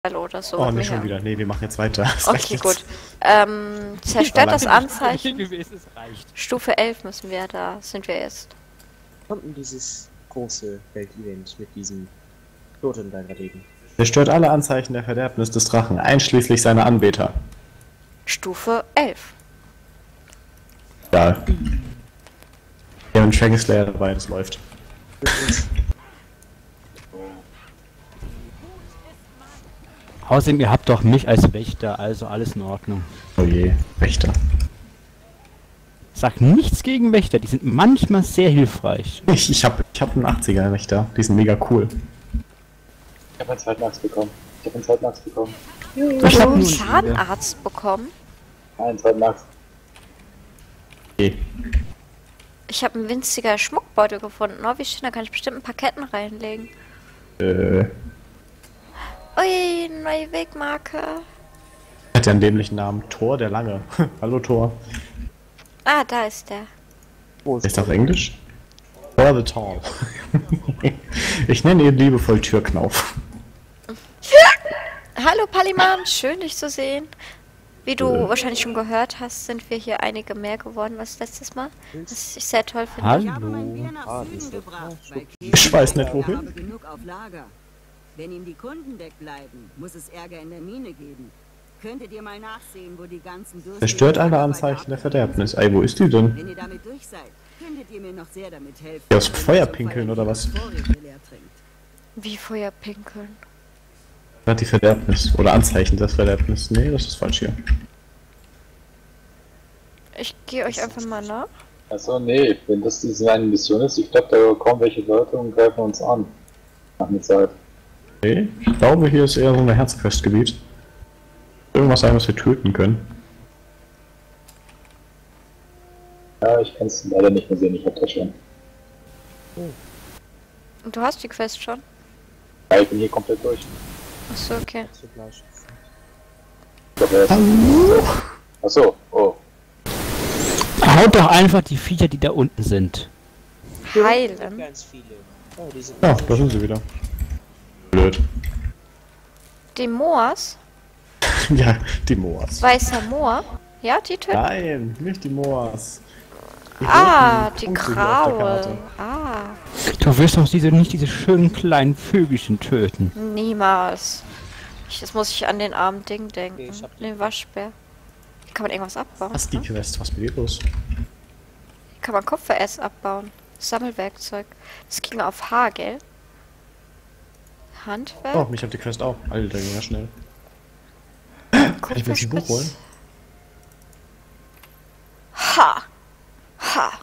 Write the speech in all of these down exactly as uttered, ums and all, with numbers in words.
oder so. Oh, nicht schon wieder. Nee, wir machen jetzt weiter. Das Okay, gut. Ähm, zerstört das Anzeichen. gewesen, es reicht. Stufe elf müssen wir, da sind wir jetzt. Kommt denn dieses große Weltevent mit diesem Totem da erleben? Zerstört alle Anzeichen der Verderbnis des Drachen, einschließlich seiner Anbeter. Stufe elf. Ja. Ja, und Dragon Slayer dabei, das läuft. Außerdem, ihr habt doch mich als Wächter, also alles in Ordnung. Oh je, Wächter. Sag nichts gegen Wächter, die sind manchmal sehr hilfreich. Ich, ich hab, ich hab einen achtziger Wächter, die sind mega cool. Ich hab einen zweiten Axt bekommen. Ich hab einen zweiten Axt bekommen. Hast du einen Schadenarzt bekommen? Nein, einen zweiten Axt. Okay. Ich habe einen winziger Schmuckbeutel gefunden. Oh, wie schön, da kann ich bestimmt ein paar Ketten reinlegen. Äh. Ui, neue Wegmarke. Hat ja einen dämlichen Namen. Thor der Lange. Hallo Thor. Ah, da ist der. Wo Ist das auf Englisch? Thor the Tall. Ich nenne ihn liebevoll Türknauf. Hallo Paliman, schön dich zu sehen. Wie du Äh. wahrscheinlich schon gehört hast, sind wir hier einige mehr geworden als letztes Mal. Was ich sehr toll finde. Hallo. Ich habe mein Bier nach Ah, Süden das ist gebracht, doch- weil Ich weiß nicht, wohin. habe genug auf Lager. Wenn ihm die Kunden wegbleiben, muss es Ärger in der Mine geben. Könntet ihr mal nachsehen, wo die ganzen Durst Zerstört alle Anzeichen der Verderbnis. Ey, wo ist die denn? Wenn ihr damit durch seid, könntet ihr mir noch sehr damit helfen. Ja, aus Feuer pinkeln oder was? Vorräte leer trinkt. Wie Feuer pinkeln. Hat die Verderbnis. Oder Anzeichen des Verderbnis. Nee, das ist falsch hier. Ich gehe euch einfach mal nach. Achso, nee, wenn das diese eine Mission ist, ich glaube, da kommen welche Leute und greifen uns an. Nach einer Zeit. Nee, ich glaube, hier ist eher so ein Herzquestgebiet. Irgendwas sein, was wir töten können. Ja, ich kann es leider nicht mehr sehen, ich hab das schon. Und du hast die Quest schon? Ja, ich bin hier komplett durch. Achso, okay. Zugleich. Ich glaub, er ist- Hallo? Achso, oh. Haut doch einfach die Viecher, die da unten sind. Heilen. Ganz viele. Oh, die sind Ja, da sind sie wieder. Blöd. Die Moors? Ja, die Moas. Weißer Moor? Ja, die töten. Nein, nicht die Moas. Die Ah, roten die Punkte hier auf der graue. Karte. Ah, Du wirst doch diese, nicht diese schönen kleinen Vögelchen töten. niemals. Ich, das muss ich an den armen Ding denken. Okay, ich hab die- Den Waschbär. Hier kann man irgendwas abbauen. Was ist die Ne? Quest? Was ist mit dir los? Hier kann man Kupfererz abbauen. Sammelwerkzeug. Das ging auf H, gell? Handwerk? Oh, mich hat die Quest auch. Alter, ging ja schnell. Kann ich mir das Buch holen? Ha! Ha!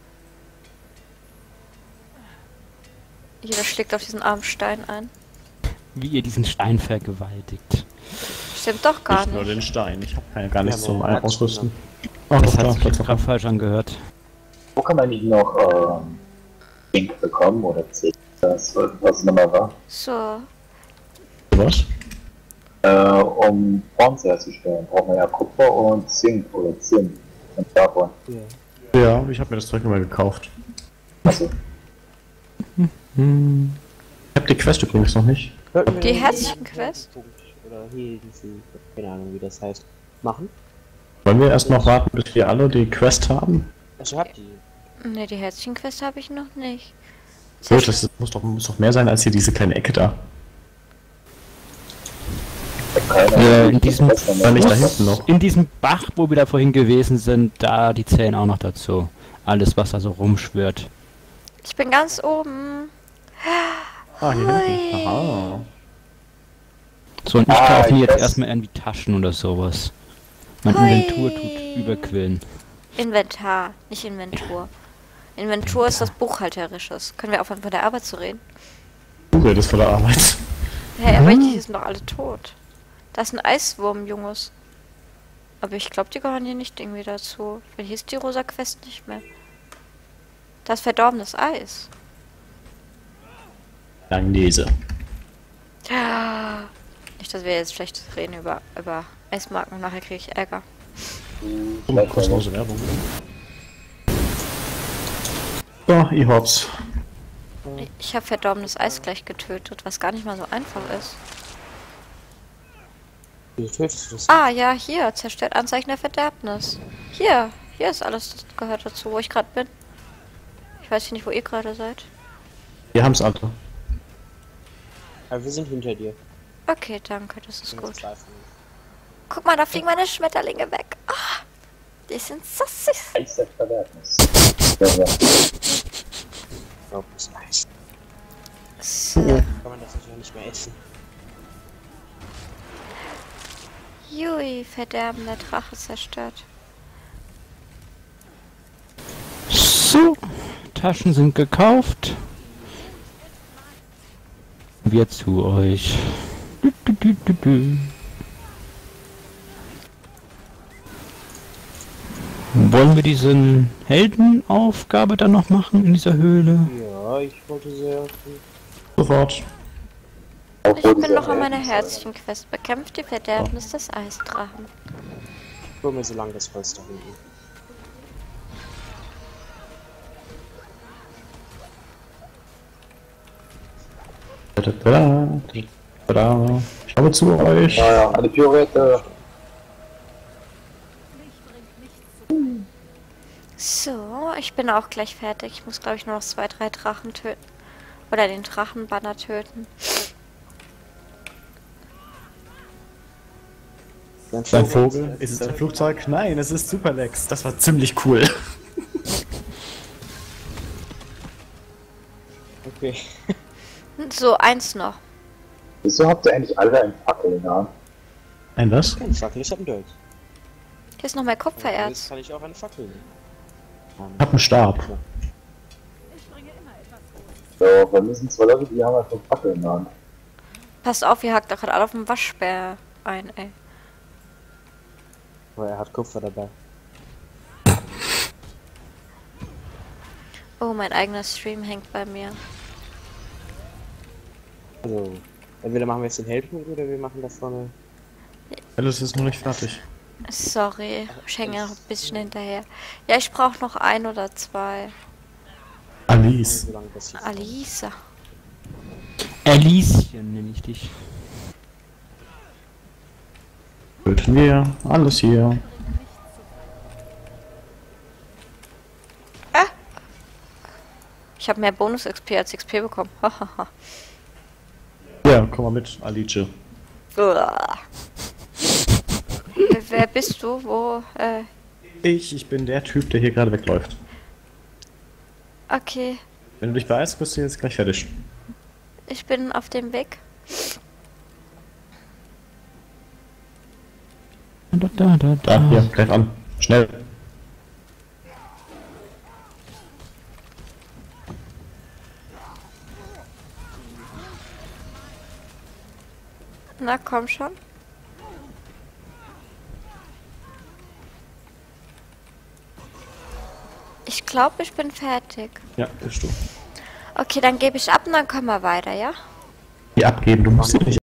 Jeder schlägt auf diesen armen Stein ein. Wie ihr diesen Stein vergewaltigt. Stimmt doch gar Nicht nur nicht. den Stein. Ich habe keine, gar nichts Ja, zum aber Ausrüsten. Oh, Das doch, hat da, sich Platz gerade noch. falsch angehört. Wo kann man nicht noch, ähm, Zink bekommen oder Zink? Das, was es nochmal war. So. Was? Äh, um Bronze herzustellen, braucht man ja Kupfer und Zink oder Zinn. Und davon. Ja. Ja, ich habe mir das Zeug immer gekauft. Also, Hm. Ich habe die Quest übrigens noch nicht. Sollten wir Die den Herzchen-Quest? Punkt Oder hier diesen, keine Ahnung wie das heißt, machen? Wollen wir erst noch warten, bis wir alle die Quest haben? Also habt die. Ne, die Herzchenquest habe ich noch nicht. Gut, das muss doch, muss doch mehr sein als hier diese kleine Ecke da. ich hab keine Äh, Ahnung, in diesem- was man War nicht da macht. hinten noch. In diesem Bach, wo wir da vorhin gewesen sind, da die zählen auch noch dazu. Alles, was da so rumschwirrt. Ich bin ganz oben. Ah, hier Hui. hinten. Aha. So, und ich Ah, kaufe mir jetzt das- erstmal irgendwie Taschen oder sowas. Mein Hui. Inventur tut überquillen. Inventar, nicht Inventur. Inventur ist was Buchhalterisches. Können wir aufhören, von der Arbeit zu reden? Du redest von der Arbeit. Hey, aber die sind doch alle tot. Da ist ein Eiswurm, Junges. Aber ich glaube, die gehören hier nicht irgendwie dazu. Weil hier ist die rosa Quest nicht mehr. Da ist verdorbenes Eis. Langnese. Ja. Nicht, dass wir jetzt schlecht reden über, über Eismarken und nachher kriege ich Ärger. Oh, kostenlose Werbung. So, E-Hops. Ich habe verdorbenes Eis gleich getötet, was gar nicht mal so einfach ist. Wie tötest du das? Ah, ja, hier. Zerstört Anzeichen der Verderbnis. Hier. Hier ist alles, das gehört dazu, wo ich gerade bin. Ich weiß nicht, wo ihr gerade seid. Wir haben's alle. Aber wir sind hinter dir. Okay, danke, das ist Wir gut. greifen. Guck mal, da fliegen meine Schmetterlinge weg. Ah, die sind so süß. Eis der Verderbnis. Ja, ja. Oh, das ist Eis. So. Kann man das natürlich nicht mehr essen. Jui, Verderben, der Drache zerstört. So, Taschen sind gekauft. Wir zu euch. Du, du, du, du, du. Wollen wir diesen Heldenaufgabe dann noch machen in dieser Höhle? Ja, ich wollte sehr. Sofort. Ich bin noch an meiner Herzchenquest. Bekämpft die Verderbnis des Eisdrachen. Ich hol mir so lange das Holz da hinten. Tada, tada. Ich komme zu euch. Ja, ja, eine Pirouette. So, ich bin auch gleich fertig. Ich muss, glaube ich, nur noch zwei, drei Drachen töten. Oder den Drachenbanner töten. Ein Vogel? Ist es ein Flugzeug? Nein, es ist Superlex. Das war ziemlich cool. Okay. So, eins noch. Wieso habt ihr eigentlich alle einen Fackel in der Hand? Ein was? Kein Fackel, ich hab ein Dolch. Hier ist noch mein Jetzt Kupfererz. kann ich auch eine Fackel nehmen. Ich hab einen Stab. So, wir müssen zwei Leute, die haben halt so Fackel in der Hand. Passt auf, ihr hackt da gerade alle auf dem Waschbär ein, ey. Aber er hat Kupfer dabei. Oh, mein eigener Stream hängt bei mir. Also, entweder machen wir jetzt den Heldenpunkt oder wir machen da vorne. Alles ist noch nicht fertig. Sorry, ich hänge noch ein bisschen hinterher. Ja, ich brauche noch ein oder zwei. Alice. So lange das hier Alisa. Elischen nenne ich dich. Töten wir. Alles hier. Ich habe mehr Bonus-X P als X P bekommen. Hahaha. Ja, komm mal mit, Alice. Uah. Wer bist du? Wo? Äh, Ich, ich bin der Typ, der hier gerade wegläuft. okay. Wenn du dich beeilst, bist du jetzt gleich fertig. Ich bin auf dem Weg. Da, da, da, Da, da. hier, greif an. Schnell. Na, komm schon. Ich glaube, ich bin fertig. Ja, bist du. Okay, dann gebe ich ab und dann kommen wir weiter, ja? Die abgeben, du musst sie nicht